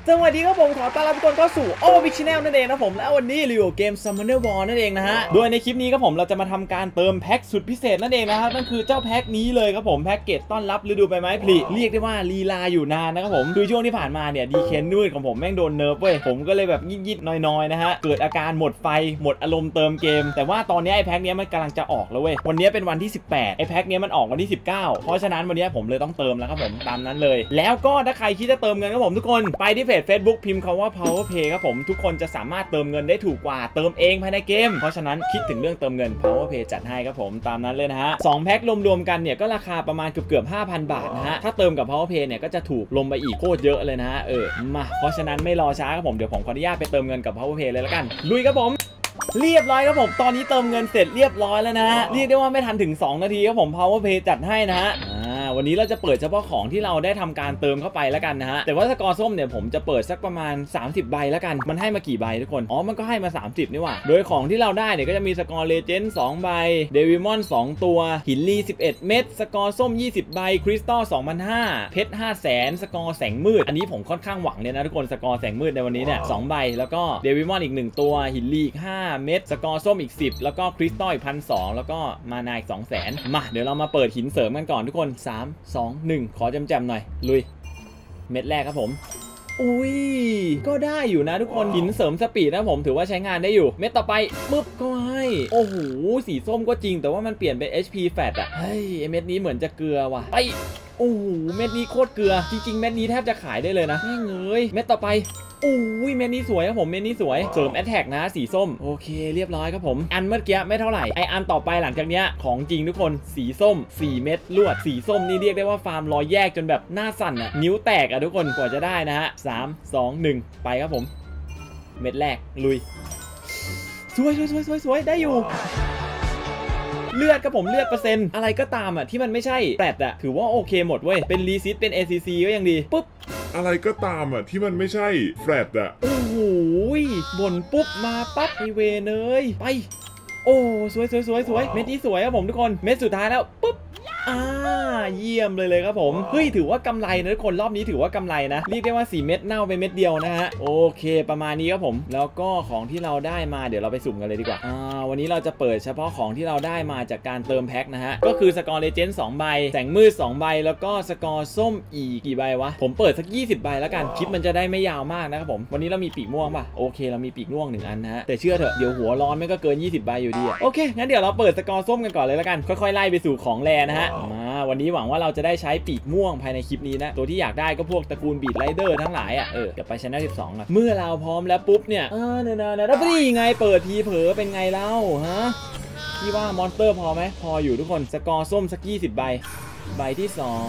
สวัสดีครับผมขอต้อนรับทุกคนเข้าสู่โอบิชแนลนั่นเองนะผมและวันนี้รีวิวเกม Summoner War นั่นเองนะฮะโดยในคลิปนี้ครับผมเราจะมาทำการเติมแพ็คสุดพิเศษนั่นเองนะครับนั่นคือเจ้าแพ็คนี้เลยครับผมแพ็คเกจต้อนรับฤดูใบไม้ผลิเรียกได้ว่าลีลาอยู่นานนะครับผมคือช่วงที่ผ่านมาเนี่ยดีเคนนูดของผมแม่งโดนเนิร์ฟเว้ยผมก็เลยแบบยิดๆน้อยๆนะฮะเกิดอาการหมดไฟหมดอารมณ์เติมเกมแต่ว่าตอนนี้ไอ้แพ็คนี้มันกำลังจะออกแล้วเว้ยวันนี้เป็นวันที่18ไอ้แพ็คนี้มันออกวันที่19เพราะฉะนั้นวันนี้ผมเลยต้องเติมแล้วครับผมตามนั้นเลยแล้วก็ถ้าใครคิดจะเติมเงินครับผมทุกคนไปที่เพจ Facebook พิมพ์คำว่า Power Pay ครับผมทุกคนจะสามารถเติมเงินได้ถูกกว่าเติมเองภายในเกมเพราะฉะนั้นคิดถึงเรื่องเติมเงิน Power Pay จัดให้ครับผมตามนั้นเลยนะฮะ2แพ็ครวมๆกันเนี่ยก็ราคาประมาณเกือบ 5,000 บาทนะฮะถ้าเติมกับ Power Pay เนี่ยก็จะถูกลงไปอีกโคตรเยอะเลยนะฮะมาเพราะฉะนั้นไม่รอช้าครับผมเดี๋ยวผมขออนุญาตไปเติมเงินกับ Power Pay เลยละกันลุยครับผมเรียบร้อยครับผมตอนนี้เติมเงินเสร็จเรียบร้อยแล้วนะเรียกได้ว่าไม่ทันถึง2นาทีครับผม Power Pay จัดให้นะฮะวันนี้เราจะเปิดเฉพาะของที่เราได้ทำการเติมเข้าไปแล้วกันนะฮะแต่ว่าสกอร์ส้มเนี่ยผมจะเปิดสักประมาณ30ใบแล้วกันมันให้มากี่ใบทุกคนมันก็ให้มา30นี่หว่าโดยของที่เราได้เนี่ยก็จะมีสกอร์เลเจนด์2ใบเดวิมอน2ตัวหินลี11เม็ดสกอร์ส้ม20ใบคริสตัล 2,500 เพชร 500,000 สกอร์แสงมืดอันนี้ผมค่อนข้างหวังเลยนะทุกคนสกอร์แสงมืดในวันนี้เนี่ย2ใบแล้วก็เดวิมอนอีก1ตัวหินลีอีก5เม็ดสกอร์ส้มอีก10แล้วก็คริสตัลอีก 1,200 แล้วก็มานาอีก 200,000 มาเดี๋ยวเรามาเปิดหินเสริมกันก่อนทุกคน3 2 1ขอจำหน่อยลุยเม็ดแรกครับผมอุ้ยก็ได้อยู่นะทุกคนหินเสริมสปีดนะผมถือว่าใช้งานได้อยู่เม็ดต่อไปปึ๊บก็ให้โอ้โหสีส้มก็จริงแต่ว่ามันเปลี่ยนเป็น HP Fat อ่ะเฮ้ยเม็ดนี้เหมือนจะเกลือว่ะไปโอ้โหเม็ดนี้โคตรเกลือจริงๆเม็ดนี้แทบจะขายได้เลยนะแม่งเอ้ยเม็ดต่อไปอุ้ยเม็ดนี้สวยครับผมเม็ดนี้สวยเสริมแอตแทกนะสีส้มโอเคเรียบร้อยครับผมอันเมื่อกี้ไม่เท่าไหร่ไออันต่อไปหลังจากเนี้ยของจริงทุกคนสีส้ม4เม็ดลวดสีส้มนี่เรียกได้ว่าฟาร์มรอยแยกจนแบบหน้าสั่นอ่ะนิ้วแตกอ่ะทุกคนกว่าจะได้นะฮะ3 2 1ไปครับผมเม็ดแรกลุยสวยได้อยู่เลือดครับผมเลือดเปอร์เซ็นต์อะไรก็ตามอ่ะที่มันไม่ใช่แปดอ่ะถือว่าโอเคหมดเว้ยเป็นรีซิตเป็น ACC ก็ยังดีปุ๊บอะไรก็ตามอ่ะที่มันไม่ใช่แฟลตอ่ะโอ้โหบ่นปุ๊บมาปั๊บไอเวเนยไปโอ้สวยเม็ดนี้สวยครับผมทุกคนเม็ดสุดท้ายแล้วปุ๊บเยี่ยมเลยครับผมเฮ้ยถือว่ากำไรนะทุกคนรอบนี้ถือว่ากำไรนะเรียกได้ว่า4เม็ดเน่าไปเม็ดเดียวนะฮะโอเคประมาณนี้ครับผมแล้วก็ของที่เราได้มาเดี๋ยวเราไปสุ่มกันเลยดีกว่าวันนี้เราจะเปิดเฉพาะของที่เราได้มาจากการเติมแพ็คนะฮะก็คือสกอร์เลเจนด์2ใบแสงมืด2ใบแล้วก็สกอร์ส้มอีกกี่ใบวะผมเปิดสัก20ใบแล้วกันคลิปมันจะได้ไม่ยาวมากนะครับผมวันนี้เรามีปีกม่วงป่ะโอเคเรามีปีกม่วง1อันนะฮะแต่เชื่อเถอะเดี๋ยวหัวร้อนไม่ก็เกิน20ใบอยู่ดีโอเคงั้นเดี๋ยวเราเปิดสกอร์ส้มกันก่อนเลยแล้วกันค่อยๆไล่ไปสู่ของแรนะฮะมาวันนี้หวังว่าเราจะได้ใช้ปีกม่วงภายในคลิปนี้นะตัวที่อยากได้ก็พวกตระกูลบีทไรเดอร์ทั้งหลายอ่ะเดี๋ยวไปชั้น12อ่ะเมื่อเราพร้อมแล้วปุ๊บเนี่ยแล้วนี่ไงเปิดทีเผลอเป็นไงเล่าฮะที่ว่ามอนสเตอร์พอไหมพออยู่ทุกคนสกอร์ส้มสัก20ใบใบที่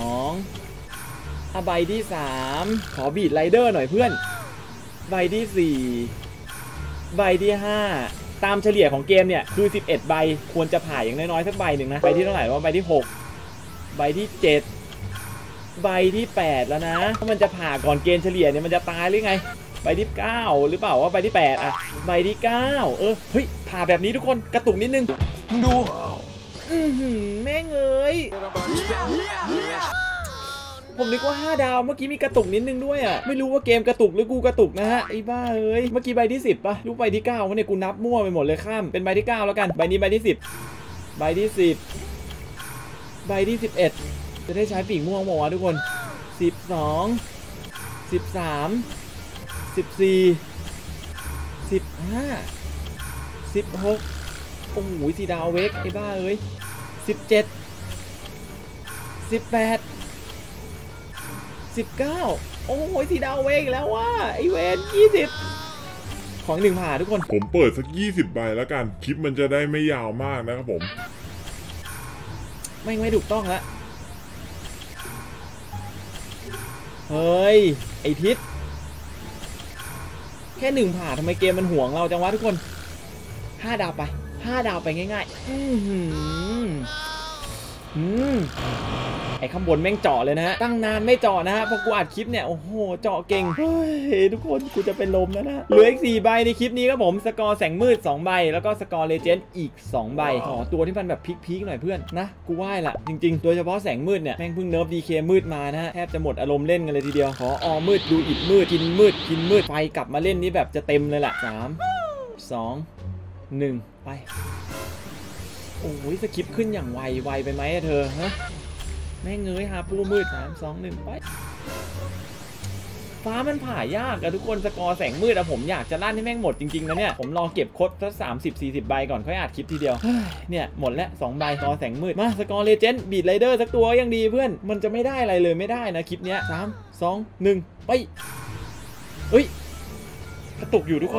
2ใบที่3ขอบีทไรเดอร์หน่อยเพื่อนใบที่4ใบที่5ตามเฉลี่ยของเกมเนี่ยคือ11ใบควรจะผ่าอย่างน้อยๆสักใบหนึ่งนะใบที่เท่าไหร่ว่าใบที่6ใบที่7ใบที่8แล้วนะถ้ามันจะผ่าก่อนเกณฑ์เฉลี่ยเนี่ยมันจะตายหรือไงใบที่9หรือเปล่าว่าใบที่8อ่ะใบที่9เฮ้ยผ่าแบบนี้ทุกคนกระตุกนิดนึงดูแม่งเอ้ยผมนึกว่า5ดาวเมื่อกี้มีกระตุกนิดนึงด้วยอ่ะไม่รู้ว่าเกมกระตุกหรือกูกระตุกนะฮะไอ้บ้าเอ้ยเมื่อกี้ใบที่10ป่ะรู้ใบที่9วะเนี่ยกูนับมั่วไปหมดเลยข้ามเป็นใบที่9แล้วกันใบนี้ใบที่10ใบที่10ใบที่11จะได้ใช้ปีกม่วงหมดทุกคน12 13 14 15 16โอ้โหสีดาวเวกไอ้บ้าเอ้ย17 18 19โอ้โหสีดาวเวกแล้วว่าไอเวน20ของ1ผ่าทุกคนผมเปิดสัก20ใบแล้วกันคลิปมันจะได้ไม่ยาวมากนะครับผมไม่ถูกต้องละเฮ้ยไอทิศแค่1ผ่าทำไมเกมมันห่วงเราจังวะทุกคน5ดาวไป5ดาวไปง่ายๆไอ้ข้างบนแม่งเจาะเลยนะฮะตั้งนานไม่เจาะนะฮะพอกูอัดคลิปเนี่ยโอ้โหเจาะเก่งเฮ้ยทุกคนกูจะเป็นลมแล้วนะเหลืออีก4ใบในคลิปนี้ครับผมสกอร์แสงมืด2ใบแล้วก็สกอร์เลเจนด์อีก2ใบขอตัวที่มันแบบพีคๆหน่อยเพื่อนนะกูไหว้ละจริงๆโดยเฉพาะแสงมืดเนี่ยแม่งเพิ่งเนิร์ฟดีเคมืดมานะฮะแทบจะหมดอารมณ์เล่นกันเลยทีเดียวขออมืดดูอิดมืดกินมืดไฟกลับมาเล่นนี่แบบจะเต็มเลยล่ะ3 2 1ไปโอ้ยสคริปต์ขึ้นอย่างไวไปไหมเธอฮะแม่งเงยหาปูมืด3 2 1ไปฟ้ามันผ่ายากอะทุกคนสกอร์แสงมืดอะผมอยากจะลั่นให้แม่งหมดจริงๆนะเนี่ยผมรอเก็บคดสัก30-40 ใบก่อนค่อยอัดคลิปทีเดียวเนี่ยหมดแล้ว2ใบสกอร์แสงมืดมาสกอร์เลเจนด์บีทไรเดอร์สักตัวยังดีเพื่อนมันจะไม่ได้อะไรเลยไม่ได้นะคลิปเนี้ย3 2 1ไปเฮ้ยกระตุกอยู่ทุกคน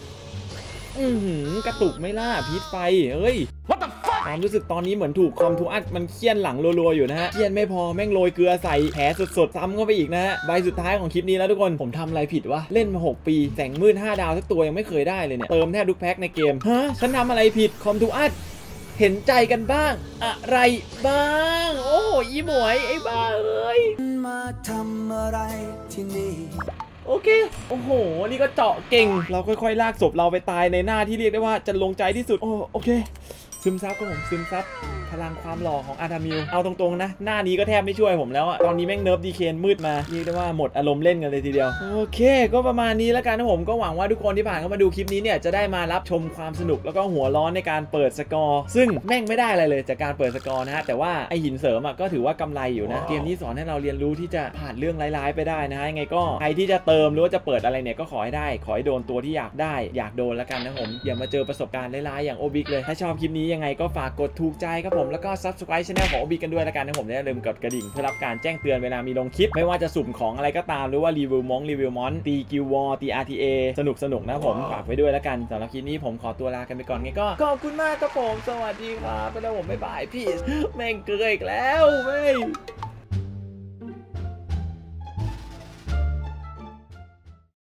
กระตุกไม่ล่าพีทไฟเฮ้ยความรู้สึกตอนนี้เหมือนถูกคอมทูอัดมันเคี่ยนหลังรัวๆอยู่นะฮะเคี่ยนไม่พอแม่งโรยเกลือใส่แผลสดๆซ้ำเข้าไปอีกนะฮะใบสุดท้ายของคลิปนี้แล้วทุกคนผมทำอะไรผิดวะเล่นมา6ปีแสงมืด5ดาวสักตัวยังไม่เคยได้เลยเนี่ยเติมแทบทุกแพ็คในเกมฮะฉันทำอะไรผิดคอมทูอัดเห็นใจกันบ้างอะไรบ้างโอ้โหอีหมวยไอ้บ้าเอ้ยมาทำอะไรที่นี่โอเคโอ้โหนี่ก็เจาะเก่งเราค่อยๆลากศพเราไปตายในหน้าที่เรียกได้ว่าจะลงใจที่สุดโอเคซึมซับก็ผมซึมซับพลังความหล่อของอาร์ธามิลเอาตรงๆนะหน้านี้ก็แทบไม่ช่วยผมแล้วอะตอนนี้แม่งเนิร์ฟดีเคนมืดมาเรียกได้ว่าหมดอารมณ์เล่นกันเลยทีเดียวโอเคก็ประมาณนี้แล้วกันนะผมก็หวังว่าทุกคนที่ผ่านเข้ามาดูคลิปนี้เนี่ยจะได้มารับชมความสนุกแล้วก็หัวร้อนในการเปิดสกอร์ซึ่งแม่งไม่ได้อะไรเลยจากการเปิดสกอร์นะฮะแต่ว่าไอหินเสริมอะก็ถือว่ากำไรอยู่นะเกมนี้สอนให้เราเรียนรู้ที่จะผ่านเรื่องร้ายๆไปได้นะฮะยังไงก็ใครที่จะเติมหรือว่าจะเปิดอะไรเนี่ยก็ขอให้ได้ขอให้โดนตัวที่อยากได้อยากโดนแล้วกันนะผมอย่ามาเจอประสบการณ์ร้ายๆอย่างโอบิกเลยถ้าชอบคลิปนี้ยังไงก็ฝากกดถูกใจครับผมแล้วก็ Subscribe Channel ของโอบิกันด้วยแล้วกันนะผมอย่าลืมกดกระดิ่งเพื่อรับการแจ้งเตือนเวลามีลงคลิปไม่ว่าจะสุ่มของอะไรก็ตามหรือว่ารีวิวมอนตีกิววอร์ตี RTA สนุกนะผมฝากไว้ด้วยแล้วกันสำหรับคลิปนี้ผมขอตัวลากันไปก่อนไงก็ขอบคุณมากครับผมสวัสดีครับแล้วผมบ๊ายบายพี่แม่งเกลืออีกแล้วแม่ง